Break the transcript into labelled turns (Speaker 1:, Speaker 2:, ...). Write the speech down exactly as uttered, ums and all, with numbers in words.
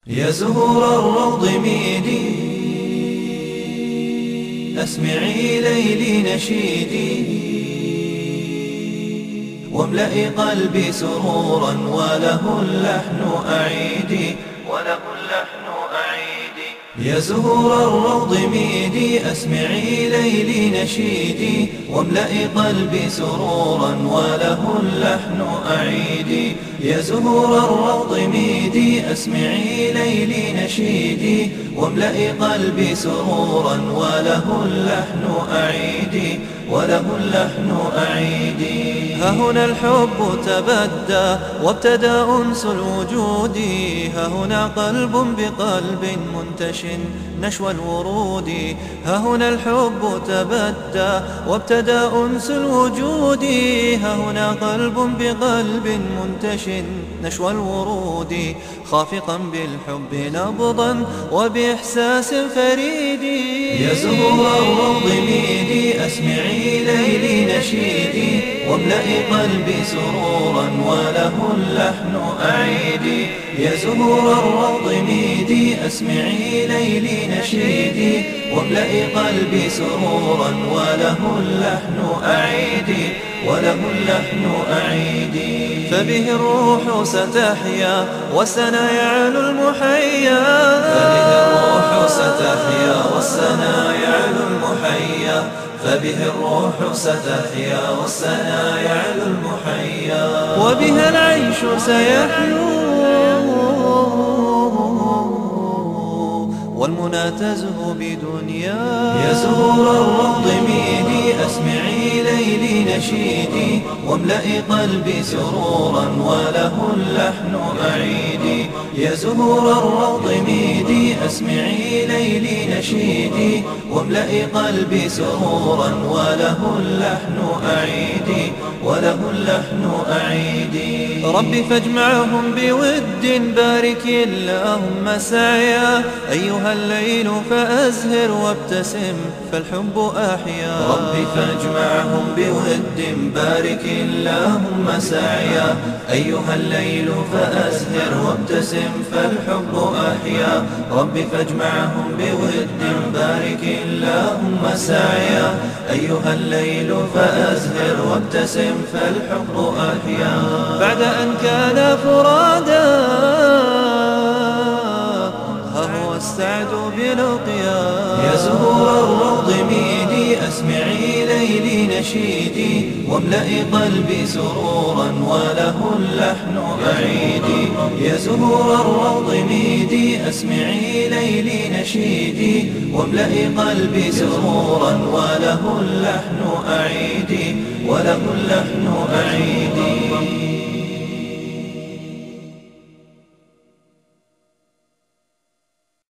Speaker 1: يا زهور الروض ميدي، أسمعي ليلي نشيدي، واملئي قلبي سرورا وله اللحن أعيدي، وله اللحن أعيدي. يا زهور الروض ميدي، أسمعي ليلي نشيدي، واملئي قلبي سرورا وله اللحن أعيدي. يا زهور الروض ميدي، أسمعي ليلي نشيدي، واملئي قلبي سرورا وله اللحن أعيدي، وله اللحن أعيدي. ها هنا الحب تبدى وابتدى أنس الوجود، ها هنا قلب بقلب منتش نشوى الورود. ها هنا الحب تبدى وابتدى أنس الوجود، ها هنا قلب بقلب منتش نشوى الورود. خافقا بالحب نبضا وبإحساس فريد. يا زهور الروض ميدي، أسمعي ليلي نشيدي، واملئي قلبي سرورا وله اللحن أعيدي. يا زهور الروض ميدي، أسمعي ليلي نشيدي، واملئي قلبي سرورا وله اللحن أعيدي، وله اللحن أعيدي. فبه الروح ستحيا والسنا يعلو المحيا، فبه الروح ستحيا والسنا يعلو المحيا، فبه الروح ستحيا والسنا يعلو المحيا. وبها العيش سيحلو والمنى تزهو بدنيا. يا زهور الروض ميدي، أسمعي ليلي نشيدي، واملئي قلبي سرورا وله اللحن أعيدي. يا زهور الروض ميدي، أسمعي ليلي نشيدي، واملئي قلبي سرورا وله اللحن أعيدي، وله اللحن أعيدي. ربي فاجمعهم بود، بارك اللهم سعيا، أيها الليل فأزهر وابتسم فالحب أحيا. ربي فاجمعهم بود، بارك اللهم سعيا، أيها الليل فأزهر وابتسم فالحب أحيا. ربي فاجمعهم بود، بارك اللهم سعيا، أيها الليل فأزهر وابتسم فالحب أحيا. بعد أن كان فرادا ها هو السعد بلقيا. يا زهور الروض ميدي، أسمعي ليلي نشيدي، واملئي قلبي سرورا وله اللحن أعيدي. يا زهور الروض ميدي، أسمعي ليلي نشيدي، واملئي قلبي سرورا وله اللحن أعيدي، وله اللحن أعيدي.